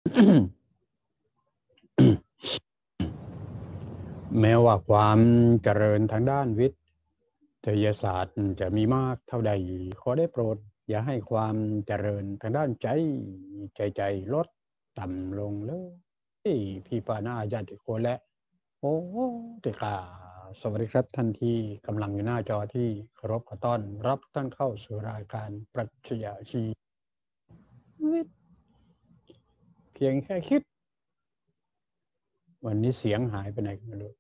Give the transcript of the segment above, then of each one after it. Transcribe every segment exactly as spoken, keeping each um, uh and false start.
แม้ว่าความเจริญทางด้านวิทยาศาสตร์จะมีมากเท่าใดขอได้โปรดอย่าให้ความเจริญทางด้านใจใจใจลดต่ำลงเลยพี่ปานาญาติโกและโอ้ติกาสวัสดีครับท่านที่กำลังอยู่หน้าจอที่เคารพขอต้อนรับท่านเข้าสู่รายการปรัชญาชีวิตเพียงแค่คิดวันนี้เสียงหายไปไหนไม่รู้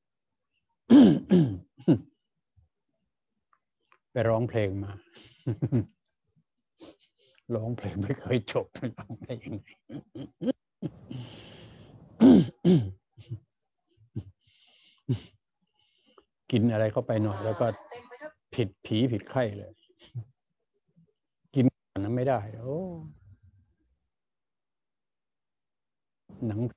ไปร้องเพลงมา ร้องเพลงไม่เคยจบร้องได้ยังไง กินอะไรเข้าไปหน่อยแล้วก็ผิดผีผิดไข้เลยกินอันนั้นไม่ได้โอ้หนัง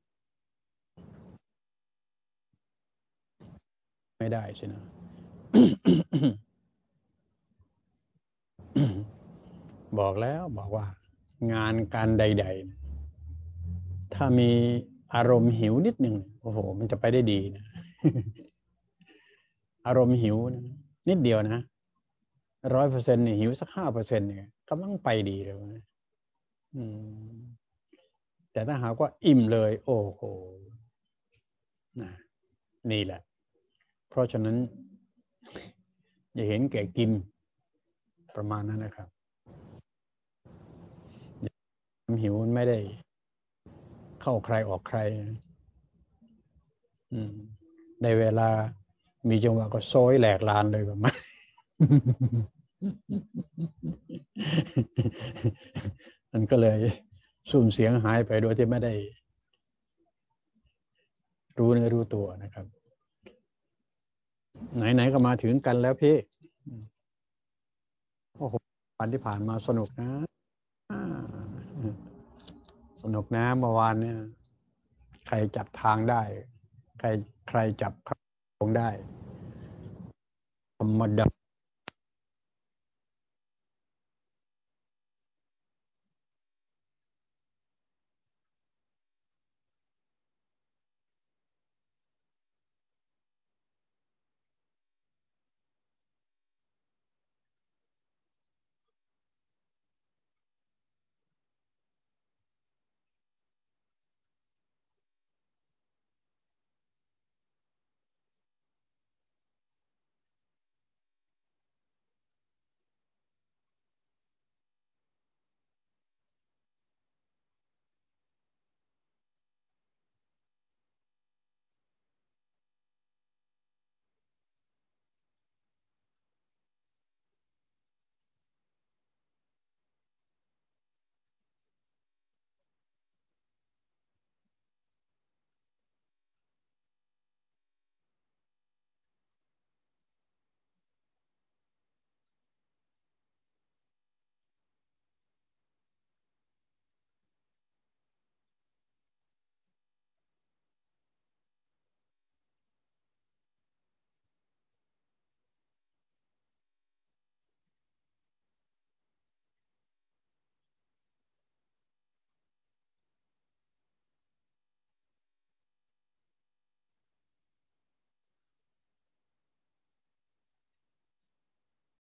ไม่ได้ใช่ไหม บอกแล้วบอกว่างานการใดๆถ้ามีอารมณ์หิวนิดหนึ่งโอ้โหมันจะไปได้ดีนะ อารมณ์หิวนะนิดเดียวนะร้อยเปอร์เซ็นต์เนี่ยหิวสักห้าเปอร์เซ็นต์เนี่ยกำลังไปดีเลยนะอืมแต่ถ้าหากว่าอิ่มเลยโอ้โหนะนี่แหละเพราะฉะนั้นอย่าเห็นแก่กินประมาณนั้นนะครับความหิวมันไม่ได้เข้าใครออกใครอืมในเวลามีจังหวะก็โซยแหลกลานเลยประมาณ มันก็เลยสูญเสียงหายไปโดยที่ไม่ได้รู้เนื้อรู้ตัวนะครับไหนๆก็มาถึงกันแล้วพี่โอ้โหวันที่ผ่านมาสนุกนะสนุกนะเมื่อวานเนี่ยใครจับทางได้ใครใครจับทางได้ธรรมดา